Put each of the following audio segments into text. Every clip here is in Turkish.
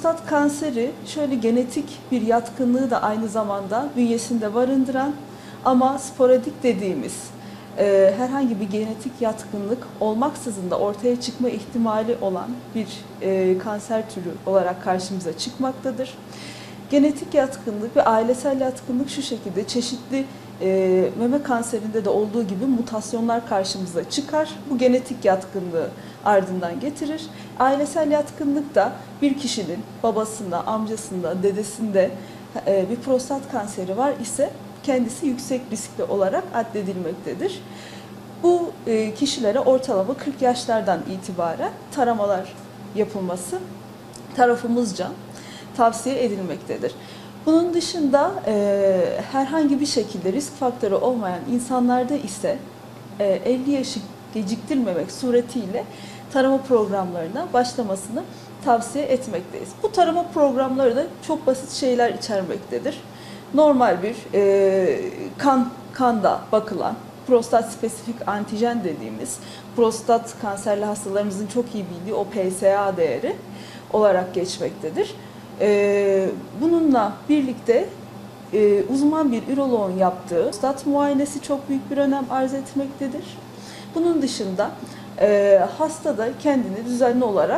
Prostat kanseri şöyle genetik bir yatkınlığı da aynı zamanda bünyesinde barındıran ama sporadik dediğimiz herhangi bir genetik yatkınlık olmaksızın da ortaya çıkma ihtimali olan bir kanser türü olarak karşımıza çıkmaktadır. Genetik yatkınlık ve ailesel yatkınlık şu şekilde çeşitli meme kanserinde de olduğu gibi mutasyonlar karşımıza çıkar. Bu genetik yatkınlığı ardından getirir. Ailesel yatkınlık da bir kişinin babasında, amcasında, dedesinde bir prostat kanseri var ise kendisi yüksek riskli olarak addedilmektedir. Bu kişilere ortalama 40 yaşlardan itibaren taramalar yapılması tarafımızca tavsiye edilmektedir. Bunun dışında herhangi bir şekilde risk faktörü olmayan insanlarda ise 50 yaşı geciktirmemek suretiyle tarama programlarına başlamasını tavsiye etmekteyiz. Bu tarama programları da çok basit şeyler içermektedir. Normal bir kanda bakılan prostat spesifik antijen dediğimiz prostat kanserli hastalarımızın çok iyi bildiği o PSA değeri olarak geçmektedir. Bununla birlikte uzman bir üroloğun yaptığı prostat muayenesi çok büyük bir önem arz etmektedir. Bunun dışında hasta da kendini düzenli olarak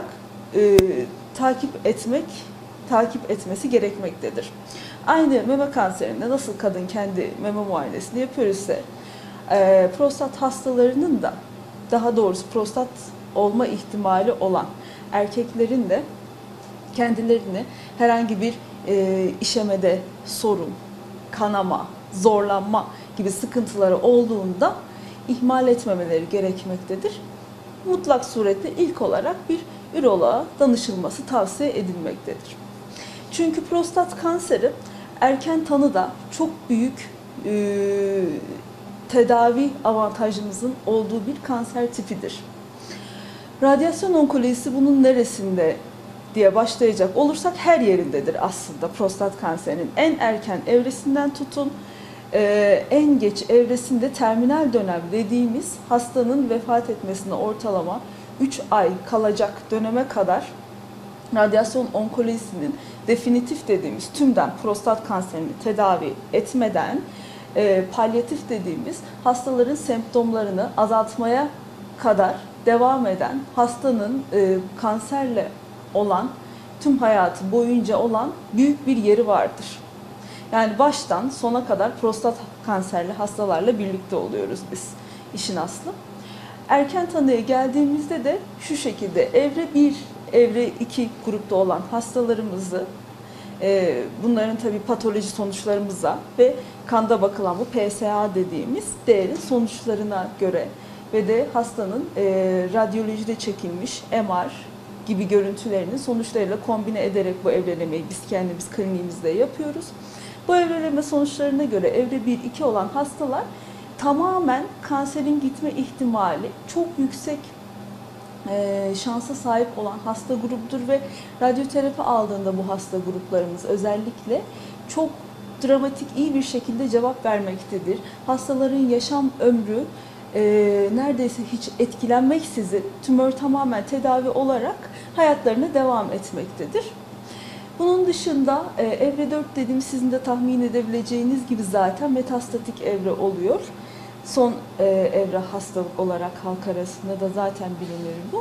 takip etmesi gerekmektedir. Aynı meme kanserinde nasıl kadın kendi meme muayenesini yapıyorsa prostat hastalarının da daha doğrusu prostat olma ihtimali olan erkeklerin de kendilerini herhangi bir işemede sorun, kanama, zorlanma gibi sıkıntıları olduğunda ihmal etmemeleri gerekmektedir. Mutlak suretle ilk olarak bir üroloğa danışılması tavsiye edilmektedir. Çünkü prostat kanseri erken tanıda çok büyük tedavi avantajımızın olduğu bir kanser tipidir. Radyasyon onkolojisi bunun neresinde diye başlayacak olursak her yerindedir aslında prostat kanserinin. En erken evresinden tutun, en geç evresinde terminal dönem dediğimiz hastanın vefat etmesine ortalama 3 ay kalacak döneme kadar radyasyon onkolojisinin definitif dediğimiz tümden prostat kanserini tedavi etmeden palyatif dediğimiz hastaların semptomlarını azaltmaya kadar devam eden hastanın kanserle olan tüm hayatı boyunca olan büyük bir yeri vardır. Yani baştan sona kadar prostat kanserli hastalarla birlikte oluyoruz biz işin aslı. Erken tanıya geldiğimizde de şu şekilde evre 1, evre 2 grupta olan hastalarımızı bunların tabii patoloji sonuçlarımıza ve kanda bakılan bu PSA dediğimiz değerin sonuçlarına göre ve de hastanın radyolojide çekilmiş MR gibi görüntülerinin sonuçlarıyla kombine ederek bu evrelemeyi biz kendimiz kliniğimizde yapıyoruz. Bu evreleme sonuçlarına göre evre 1-2 olan hastalar tamamen kanserin gitme ihtimali çok yüksek şansa sahip olan hasta grubudur ve radyoterapi aldığında bu hasta gruplarımız özellikle çok dramatik iyi bir şekilde cevap vermektedir. Hastaların yaşam ömrü neredeyse hiç etkilenmeksizin tümör tamamen tedavi olarak hayatlarına devam etmektedir. Bunun dışında evre 4 dediğim sizin de tahmin edebileceğiniz gibi zaten metastatik evre oluyor. Son evre hastalık olarak halk arasında da zaten bilinir bu.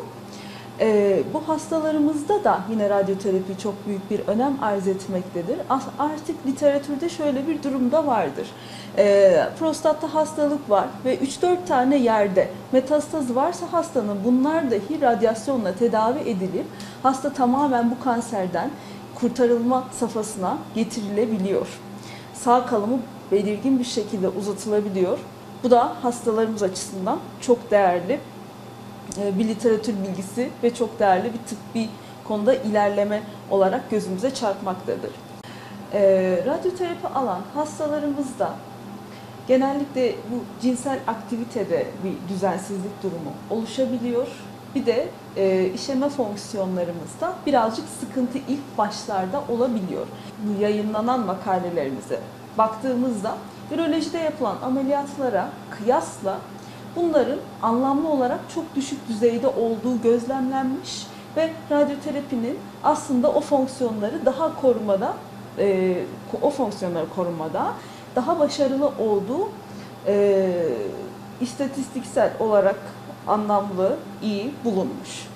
Bu hastalarımızda da yine radyoterapi çok büyük bir önem arz etmektedir. Artık literatürde şöyle bir durum da vardır. Prostatta hastalık var ve 3-4 tane yerde metastazı varsa hastanın bunlar dahi radyasyonla tedavi edilip hasta tamamen bu kanserden kurtarılma safhasına getirilebiliyor. Sağ kalımı belirgin bir şekilde uzatılabiliyor. Bu da hastalarımız açısından çok değerli bir literatür bilgisi ve çok değerli bir tıbbi konuda ilerleme olarak gözümüze çarpmaktadır. Radyoterapi alan hastalarımızda genellikle bu cinsel aktivitede bir düzensizlik durumu oluşabiliyor. Bir de işeme fonksiyonlarımızda birazcık sıkıntı ilk başlarda olabiliyor. Bu yayınlanan makalelerimize baktığımızda ürolojide yapılan ameliyatlara kıyasla bunların anlamlı olarak çok düşük düzeyde olduğu gözlemlenmiş ve radyoterapinin aslında o fonksiyonları daha korumada, o fonksiyonları korumada daha başarılı olduğu istatistiksel olarak anlamlı, iyi bulunmuş.